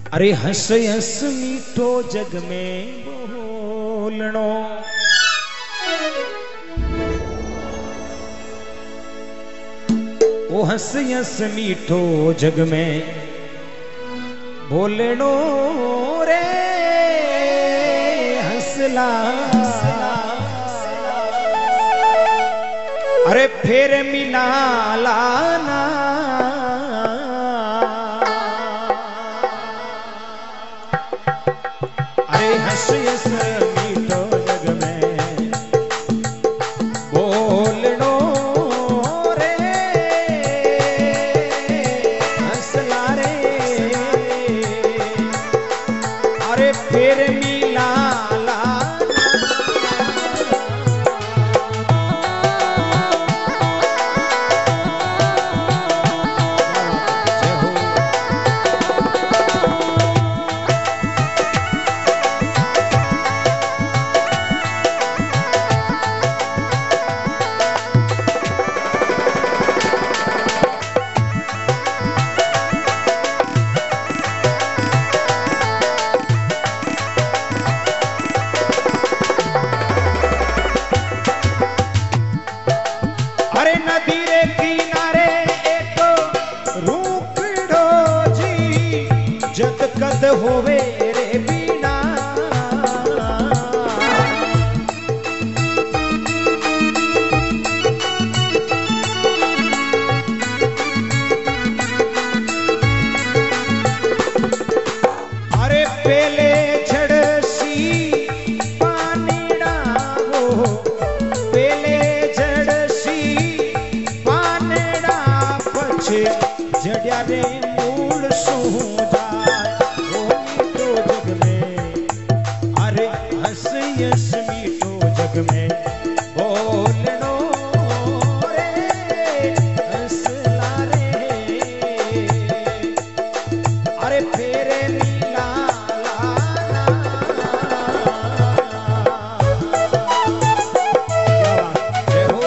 अरे हंस हंस मीठो जग में बोलनो, ओ हंस हंस मीठो जग में बोलनो रे हंसला। अरे फिर मिला लाना, हंस हंस मीठो जग में बोलनो रे हंसला रे। अरे फिर मिला कद होवे रे बीना। अरे पहले झड़सी पानीड़ा वो, पहले झड़सी पानीड़ा पछे जड़िया रे मूल सूजा। हंस मीठो जग में बोलनो रे हंसला रे। अरे फेरे मिला लाना, जय हो।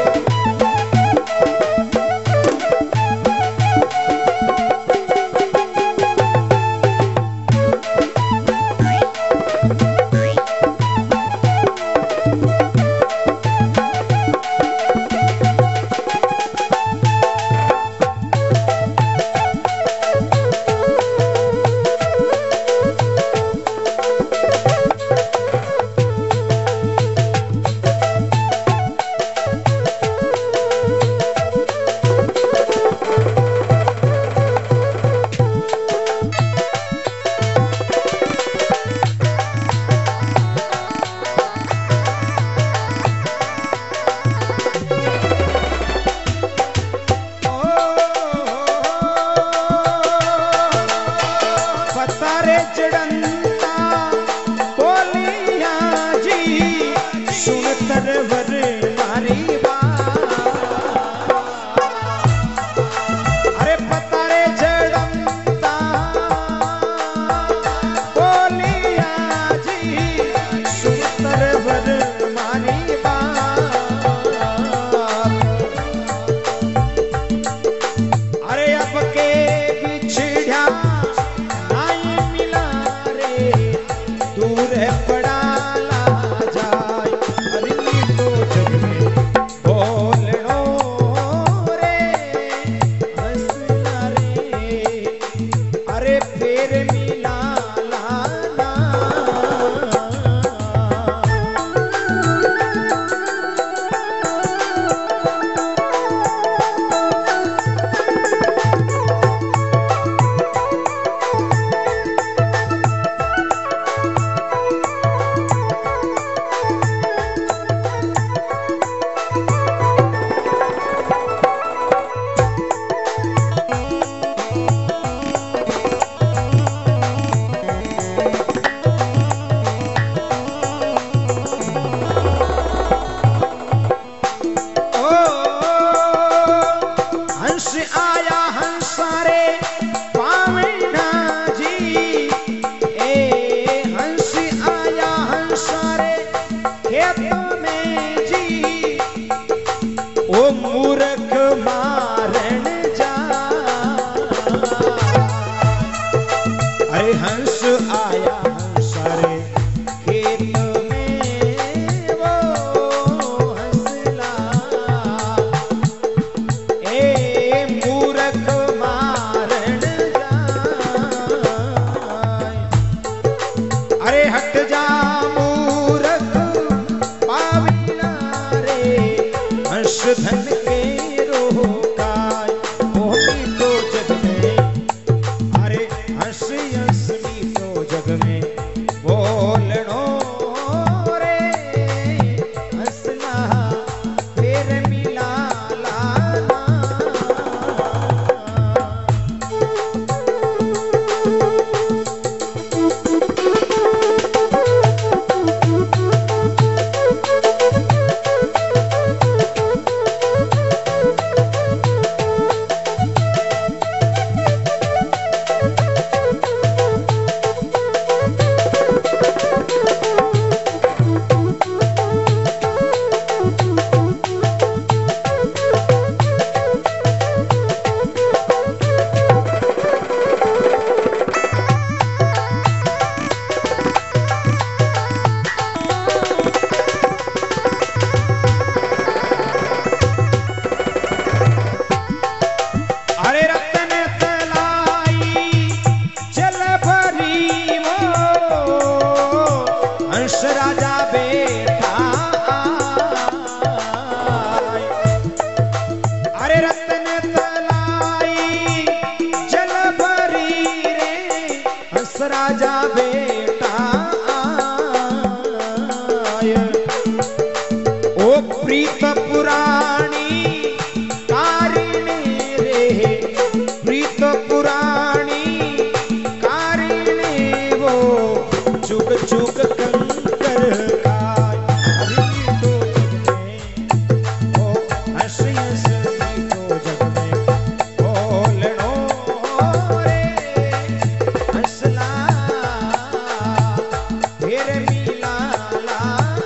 हंस राजा बेटा आय, ओ प्रीत पुराणी कारिणी रे, प्रीत पुराणी कारिणी वो चुग चुग कंकर काय। अरे तो जग में ओ हंस हंस तो जग में बोलनो रे हंसला तेरे मिला ला।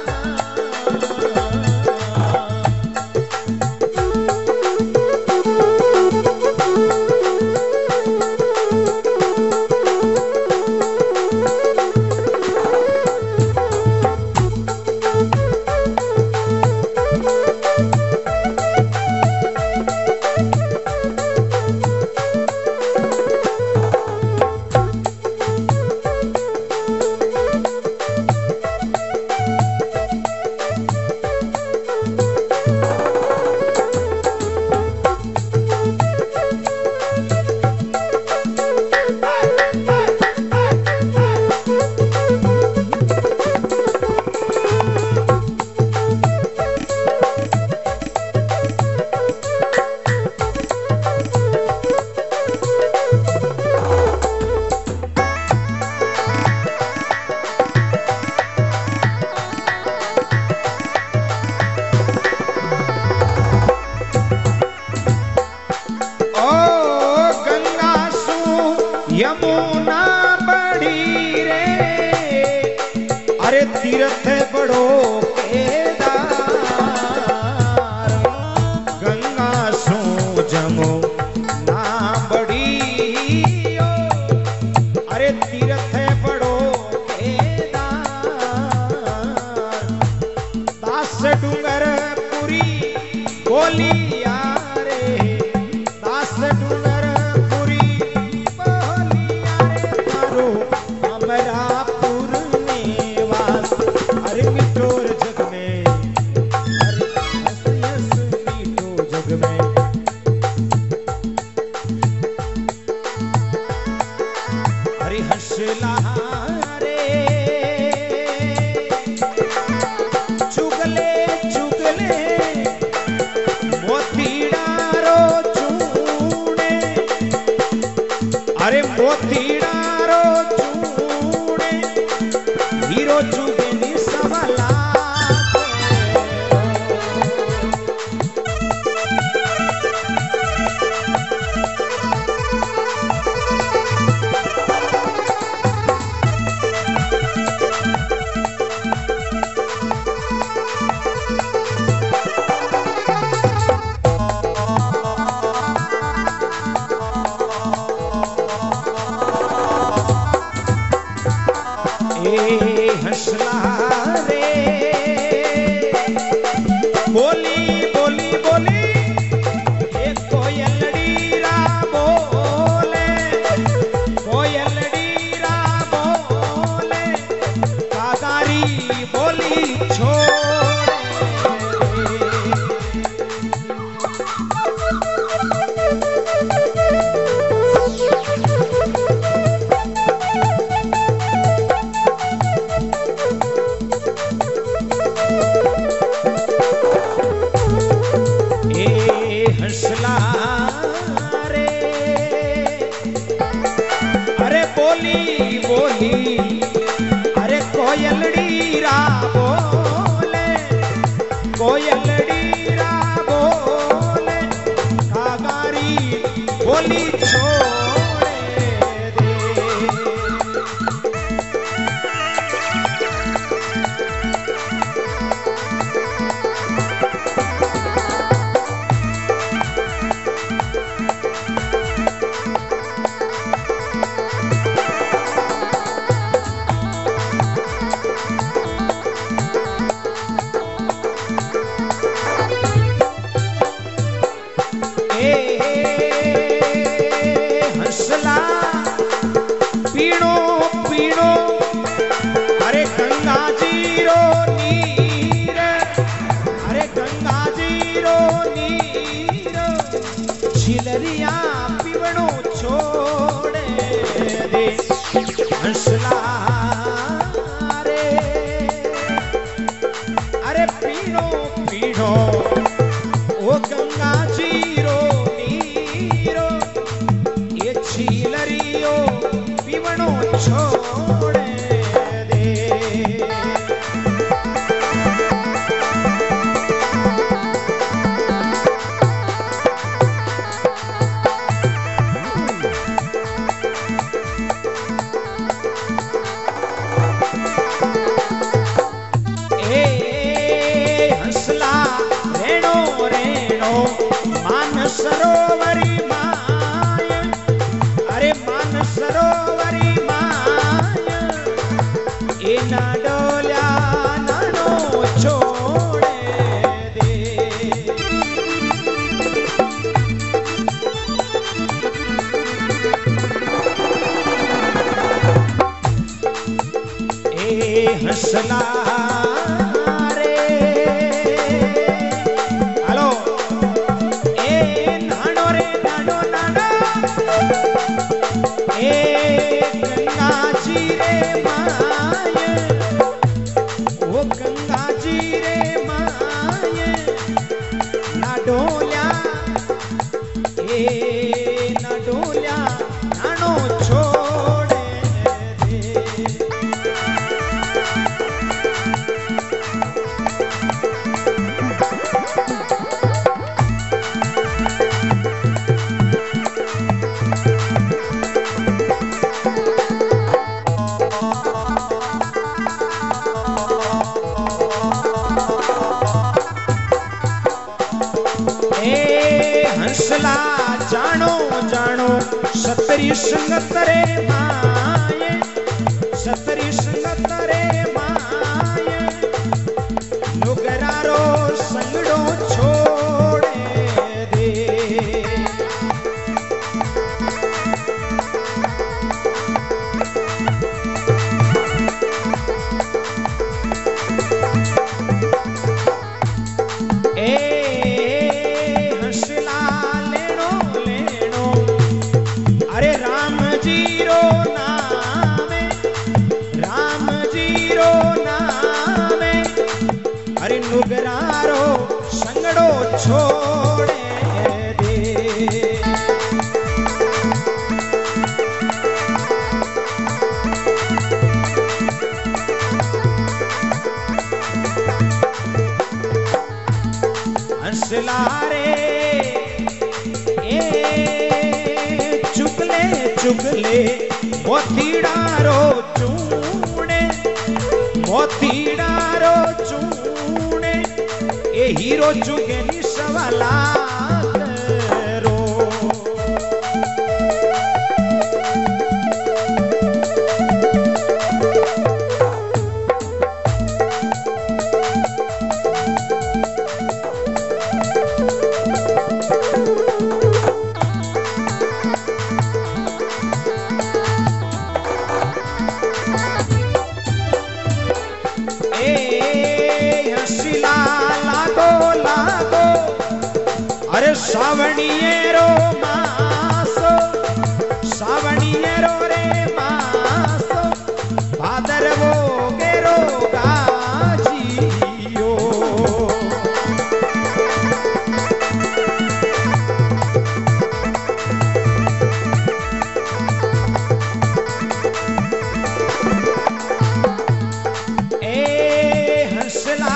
यमुना बड़ी रे, अरे तीर्थ बड़ो केदार, गंगा सो जमुना बड़ी ओ, अरे तीर्थ बड़ो केदार, दास डूंगर पुरी बोलिया रे, दास डूंगर अमरापुर में वास। अरे मिठोर जग में, अरे हंस हंस मीठो जग में, अरे हंसला रे चुगले चुगले मोतीडारो चूड़े, अरे मोतीडारो हीरो चुगनी सबला। हंसला रे बोली बोली बोली एक कोयलड़ी रा बोले, कोयलड़ी रा बोले कागारी बोली छोड़े। हंसला रे अरे बोली बोली, अरे कोयलड़ी रा बोले, कोयलड़ी रा बोले कागारी बोली छोड़े दे। हंसला पीणो पीणो, अरे गंगा जीरो नीर, अरे गंगा जीरो नीर, छिलरिया पीवणो छोड़े दे। हंसला रे अरे पीड़ो पीड़ो ओ गंगा जीरो नीरो ये छीलरियो पीवणो छोड़े दे सरोवरी माय अरे मान सरोवरी माय ए ना डोल्या नानो छोड़े दे ए हंसला हंसला जानो जानो सतरी संगत रे माये सतरी संगत रे माये नुगरारो संगड़ो छोड़े दे नुगरारो संगड़ो छोड़े दे हंसला रे ए चुगले चुगले मोतीडारो चूने मोतीडारो चूने ए हीरो चुगे नि सवाला करो अरे सावणियेरो मासो सावणियेरो रे मासो भादरवो गेरो गाजियो ए हंसला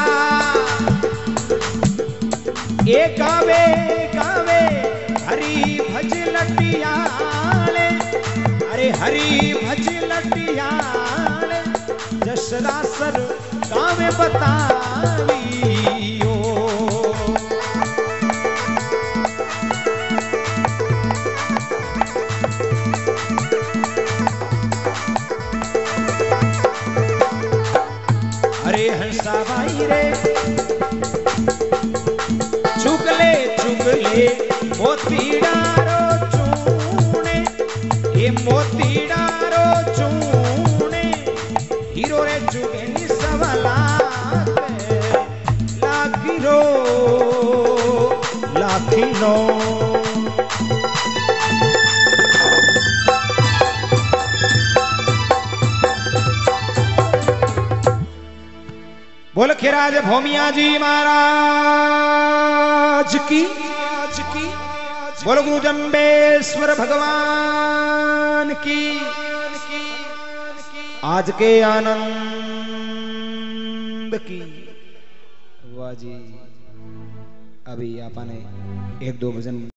ए गावे गावे हरी भज लटियाले अरे हरी भज लटियाले जसरासर गावे बतावियो अरे हंसा भाई रे चुगले चुगले मोतीडारो चूने ये मोतीडारो चूने हीरो रे चुगे नि सवाला लाखिरो लाखिनो बोल खिराज भौमिया जी महाराज की। बोल गुरु जम्बेश्वर भगवान की। आज के आनंद की। वाह जी, अभी आपने एक दो भजन